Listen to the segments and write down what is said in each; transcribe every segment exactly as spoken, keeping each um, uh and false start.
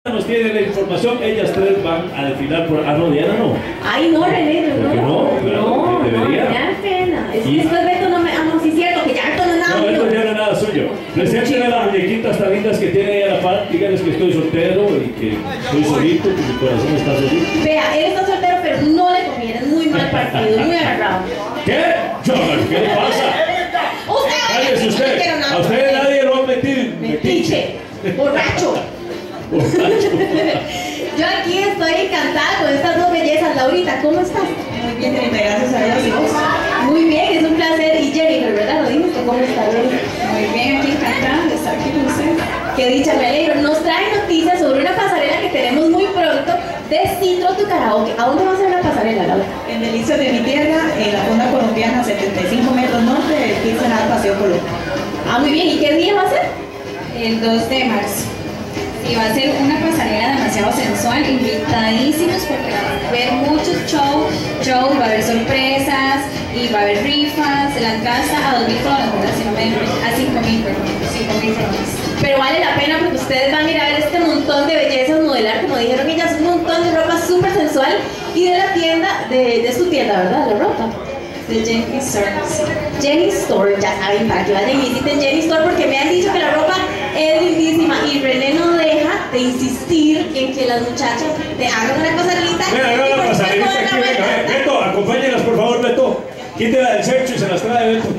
Nos tiene la información, ellas tres van a desfilar por... Ah, no, Diana no. Ay, no, René, no. ¿Por qué no? No, debería. No, me da pena. Es que ¿Y? después Beto no me... Ah, no, sí es cierto, que ya Beto no es nada No, mío. esto ya no es nada suyo. Presenten a las muñequitas tan lindas que tiene ahí a la par. Díganles que estoy soltero y que estoy solito, que mi corazón está solito. Vea, él está soltero, pero no le conviene. Es muy mal partido, muy agarrado. ¿Qué? John, ¿qué le pasa? Usted, Cállese usted. no quiero nada. A usted nadie lo ha metido. Metiche, borracho. Borracho. Yo aquí estoy encantada con estas dos bellezas. Laurita, ¿cómo estás? Muy bien, Jennifer, gracias a Dios. ¿Y vos? Muy bien, es un placer. Y Jennifer, ¿verdad? ¿Lo dijiste? ¿Cómo estás? Muy bien, aquí encantada de estar aquí con usted. Qué dicha, me alegro. Nos trae noticias sobre una pasarela que tenemos muy pronto de Citro tu Karaoke. ¿A dónde va a ser la pasarela, Laura? En Delicias de mi tierra, en la Fonda Colombiana, setenta y cinco metros norte, del quince nada Paseo Colón. Ah, muy bien. ¿Y qué día va a ser? El dos de marzo. Y va a ser una pasarela demasiado sensual, invitadísimos porque van a ver muchos shows, shows, va a haber sorpresas y va a haber rifas. La entrada está a dos mil colones, si no me a cinco mil, perdón, cinco mil colones. Pero vale la pena porque ustedes van a ir a ver este montón de bellezas modelar, como dijeron ellas, un montón de ropa súper sensual y de la tienda, de, de su tienda, ¿verdad? La ropa. De Jenny Store. Jenny Store, ya saben, para que vayan y visiten Jenny Store porque me han dicho que la ropa es lindísima y René no deja de insistir en que las muchachas te hagan una pasarelita. Venga, hagan la pasarelita aquí, venga. Beto, acompáñelas por favor, Beto. Quítela del sexo y se las trae, Beto.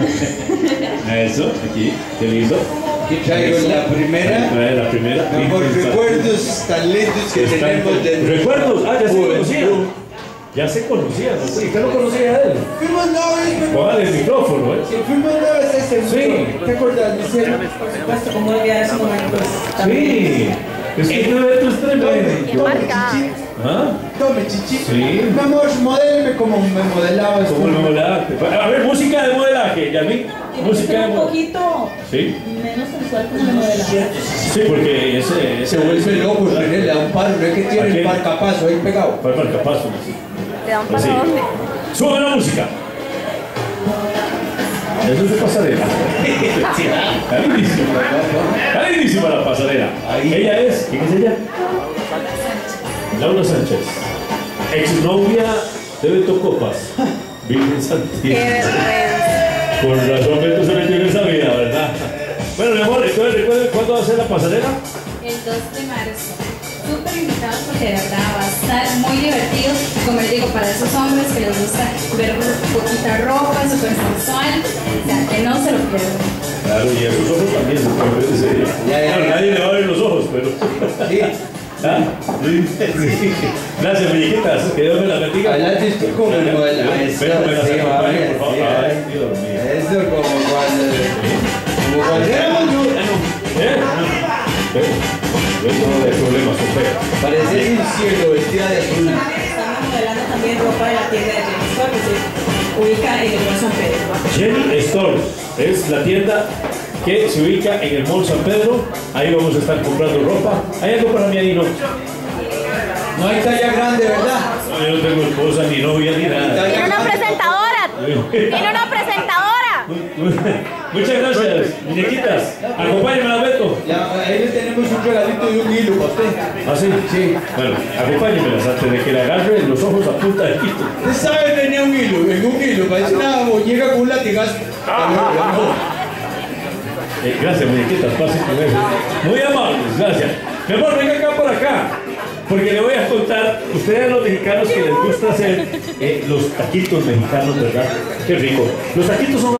Eso, aquí, qué lindo. Aquí traigo la primera. Trae la primera. Por recuerdos tan lindos que Están- tenemos de Recuerdos, ah, ya se juventud. conocían. Ya se conocían, ¿no? Sí, ¿usted no conocía a él? Fuimos novios, fuimos- Póngale el micrófono, ¿eh? sí, fuimos novios ese mundo. Sí. ¿Te acuerdas, mi cielo? Por supuesto, como olvidar esos momentos. Sí. Es que no de tus tres Tome, meses. tome, chichi. ¿Ah? Tome, chichi. Sí. Mi amor, modéleme como me modelabas. ¿Cómo tú. el modelaje? A ver, música de modelaje, Yasmín. Música de Un modelaje. poquito Sí. menos sensual como de modelaje. Sí, porque ese... Se ese vuelve loco, René, le da un paro. No es que tiene ¿A el quién? parcapazo ahí pegado. Fue para el capazo, sí. ¿Te dan Pues sí. Sube la música. Eso es de pasarela. Está lindísima. Está lindísima la pasarela. Ahí. Ella es, ¿quién es ella? Laura Sánchez. Exnovia de Beto Copas. Virgen Santísima. Por razón Beto se metió en esa vida, ¿verdad? Bueno, mi amor, entonces recuerden cuándo va a ser la pasarela. El dos de marzo. Súper invitados porque de verdad va a estar muy divertido. Como les digo, para esos hombres que les gusta ver poquita ropa, súper sensual, o sea, que no se lo pierdan. Claro, y a sus ojos también se puede ver ese día. Ya, ya, Claro, ya. nadie le va a ver los ojos, pero... Sí. ¿Ah? Sí. Sí. Gracias, muñequitas. Que Dios me las bendiga. Adelante estoy con el modelaje. Beto, me las Sí, acompañe, vaya, por favor. sí, Ay, ay. Dios mío. Eso como cuando... Como cuando éramos niños. ¿Eh? Beto, Beto no hay problemas con Beto. Parecía un cielo vestida de azul. Estamos modelando también ropa de la tienda de Jenny Store, que se ubica en el Mall San Pedro. Jenny Store es la tienda que se ubica en el Mall San Pedro. Ahí vamos a estar comprando ropa. ¿Hay algo para mí ahí? No. No hay talla grande, ¿verdad? No, yo no tengo esposa, ni novia, ni nada. Tiene una presentadora. Tiene una presentadora. Muchas gracias, muñequitas. Acompáñenme a Beto. Ya, ahí le tenemos un regalito de un hilo para usted. ¿Ah, sí? Sí. Bueno, acompáñenmelas antes de que le agarre los ojos a punta de pito. Usted sabe, tenía un hilo, en un hilo, parece una muñeca con un latigazo. Eh, gracias, muñequitas, pasen con eso. Muy amables, gracias. Mi amor, venga acá por acá. Porque le voy a contar, ustedes a los mexicanos que les gusta hacer eh, los taquitos mexicanos, ¿verdad? Qué rico. Los taquitos son